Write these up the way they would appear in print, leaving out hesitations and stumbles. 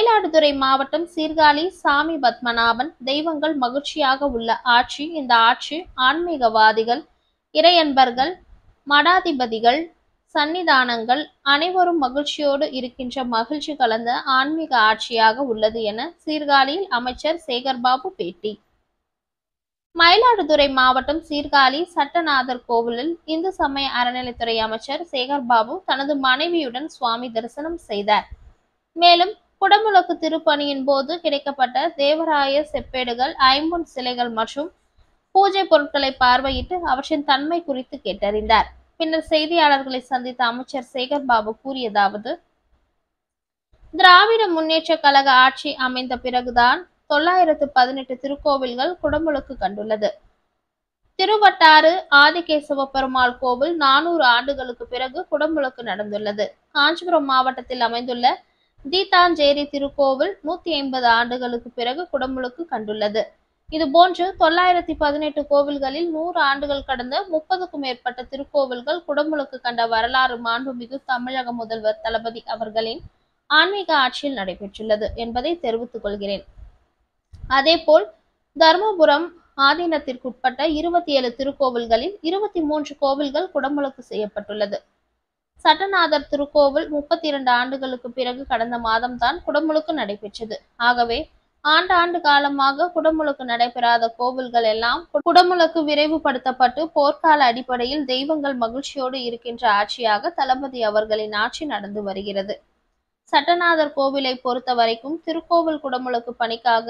மயிலாடுதுறை மாவட்டம் சீர்காழி சாமி பத்மநாபன் தெய்வங்கள் மகிழ்ச்சியாக உள்ள ஆட்சி. இந்த ஆட்சி ஆன்மீகவாதிகள், இறையன்பர்கள், மடாதிபதிகள், சன்னிதானங்கள் அனைவரும் மகிழ்ச்சியோடு இருக்கின்ற மகிழ்ச்சி கலந்த ஆன்மீக ஆட்சியாக உள்ளது என சீர்காழியில் அமைச்சர் சேகர் பாபு பேட்டி. மயிலாடுதுறை மாவட்டம் சீர்காழி சட்டநாதர் கோவிலில் இந்து சமய அறநிலைத்துறை அமைச்சர் சேகர் பாபு தனது மனைவியுடன் சுவாமி தரிசனம் செய்தார். மேலும் குடமுழுக்கு திருப்பணியின் போது கிடைக்கப்பட்ட தேவராய செப்பேடுகள், ஐம்பொன் சிலைகள் மற்றும் பூஜை பொருட்களை பார்வையிட்டு அவற்றின் தன்மை குறித்து கேட்டறிந்தார். பின்னர் செய்தியாளர்களை சந்தித்த அமைச்சர் சேகர் பாபு கூறியதாவது: திராவிட முன்னேற்ற கழக ஆட்சி அமைந்த பிறகுதான் 918 திருக்கோவில்கள் குடமுழுக்கு கண்டுள்ளது. திருவட்டாறு ஆதிகேசவ பெருமாள் கோவில் 400 ஆண்டுகளுக்கு பிறகு குடமுழுக்கு நடந்துள்ளது. காஞ்சிபுரம் மாவட்டத்தில் அமைந்துள்ள தீத்தாஞ்சேரி திருக்கோவில் 150 ஆண்டுகளுக்கு பிறகு குடமுழுக்கு கண்டுள்ளது. இதுபோன்று 918 கோவில்களில் 100 ஆண்டுகள் கடந்த 30க்கும் மேற்பட்ட திருக்கோவில்கள் குடமுழுக்கு கண்ட வரலாறு மாண்புமிகு தமிழக முதல்வர் தளபதி அவர்களின் ஆன்மீக ஆட்சியில் நடைபெற்றுள்ளது என்பதை தெரிவித்துக் கொள்கிறேன். அதேபோல் தர்மபுரம் ஆதீனத்திற்குட்பட்ட 27 திருக்கோவில்களில் 23 கோவில்கள் குடமுழுக்கு செய்யப்பட்டுள்ளது. சட்டநாதர் திருக்கோவில் 32 ஆண்டுகளுக்கு பிறகு கடந்த மாதம்தான் குடமுழுக்கு நடைபெற்றது. ஆகவே ஆண்டு காலமாக குடமுழுக்கு நடைபெறாத கோவில்கள் எல்லாம் குடமுழுக்கு விரைவுபடுத்தப்பட்டு போர்க்கால அடிப்படையில் தெய்வங்கள் மகிழ்ச்சியோடு இருக்கின்ற ஆட்சியாக தளபதி அவர்களின் ஆட்சி நடந்து வருகிறது. சட்டநாதர் கோவிலை பொறுத்த வரைக்கும் திருக்கோவில் குடமுழுக்கு பணிக்காக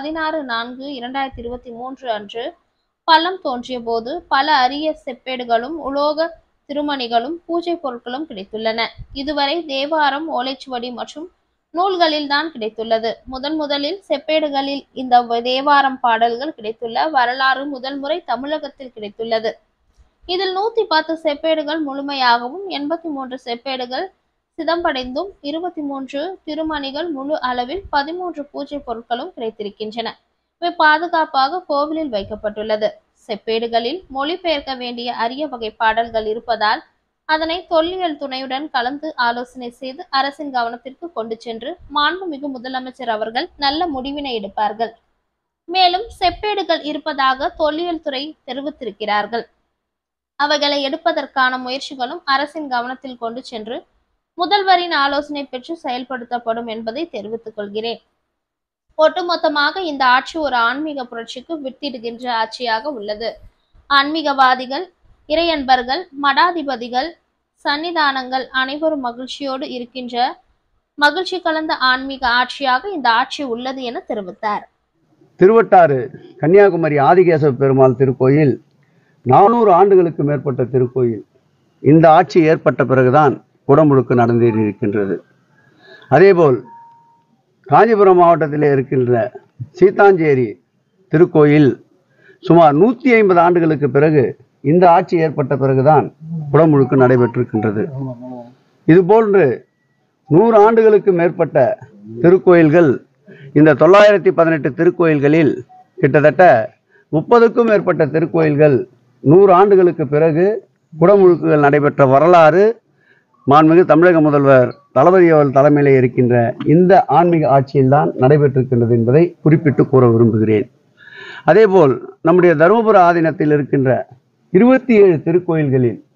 16/4/2023 அன்று பள்ளம் தோன்றிய போது பல அரிய செப்பேடுகளும் உலோக திருமணிகளும் பூஜை பொருட்களும் கிடைத்துள்ளன. இதுவரை தேவாரம், ஓலைச்சுவடி மற்றும் நூல்களில் தான் கிடைத்துள்ளது. முதலில் செப்பேடுகளில் இந்த தேவாரம் பாடல்கள் கிடைத்துள்ள வரலாறு முதல் முறை தமிழகத்தில் கிடைத்துள்ளது. இதில் 110 செப்பேடுகள் முழுமையாகவும் 83 செப்பேடுகள் சிதம்படைந்தும் 23 திருமணிகள் முழு அளவில் 13 பூஜை பொருட்களும் கிடைத்திருக்கின்றன. இவை பாதுகாப்பாக கோவிலில் வைக்கப்பட்டுள்ளது. செப்பேடுகளில் மொழிபெயர்க்க வேண்டிய அரிய வகை பாடல்கள் இருப்பதால் அதனை தொல்லியல் துணையுடன் கலந்து ஆலோசனை செய்து அரசின் கவனத்திற்கு கொண்டு சென்று மாண்புமிகு முதலமைச்சர் அவர்கள் நல்ல முடிவினை எடுப்பார்கள். மேலும் செப்பேடுகள் இருப்பதாக தொல்லியல் துறை தெரிவித்திருக்கிறார்கள். அவைகளை எடுப்பதற்கான முயற்சிகளும் அரசின் கவனத்தில் கொண்டு சென்று முதல்வரின் ஆலோசனை பெற்று செயல்படுத்தப்படும் என்பதை தெரிவித்துக் கொள்கிறேன். ஒட்டுமொத்தமாக இந்த ஆட்சி ஒரு ஆன்மீக புரட்சிக்கு வித்திடுகின்ற ஆட்சியாக உள்ளது. ஆன்மீகவாதிகள், இறையன்பர்கள், மடாதிபதிகள், சன்னிதானங்கள் அனைவரும் மகிழ்ச்சியோடு இருக்கின்ற மகிழ்ச்சி கலந்த ஆன்மீக ஆட்சியாக இந்த ஆட்சி உள்ளது என தெரிவித்தார். திருவட்டாறு கன்னியாகுமரி ஆதிகேசவ பெருமாள் திருக்கோயில் 400 ஆண்டுகளுக்கு மேற்பட்ட திருக்கோயில். இந்த ஆட்சி ஏற்பட்ட பிறகுதான் குடமுழுக்கு நடந்தேறியிருக்கின்றது. அதேபோல் காஞ்சிபுரம் மாவட்டத்திலே இருக்கின்ற சீத்தாஞ்சேரி திருக்கோயில் சுமார் 150 ஆண்டுகளுக்கு பிறகு இந்த ஆட்சி ஏற்பட்ட பிறகுதான் குடமுழுக்கு நடைபெற்றிருக்கின்றது. இதுபோன்று 100 ஆண்டுகளுக்கு மேற்பட்ட திருக்கோயில்கள், இந்த 918 திருக்கோயில்களில் கிட்டத்தட்ட 30க்கும் மேற்பட்ட திருக்கோயில்கள் 100 ஆண்டுகளுக்கு பிறகு குடமுழுக்குகள் நடைபெற்ற வரலாறு மாண்புமிகு தமிழக முதல்வர் தளபதி அவர்கள் தலைமையிலே இருக்கின்ற இந்த ஆன்மீக ஆட்சியில்தான் நடைபெற்றிருக்கின்றது என்பதை குறிப்பிட்டு கூற விரும்புகிறேன். அதேபோல் நம்முடைய தர்மபுர ஆதீனத்தில் இருக்கின்ற 27 திருக்கோயில்களில்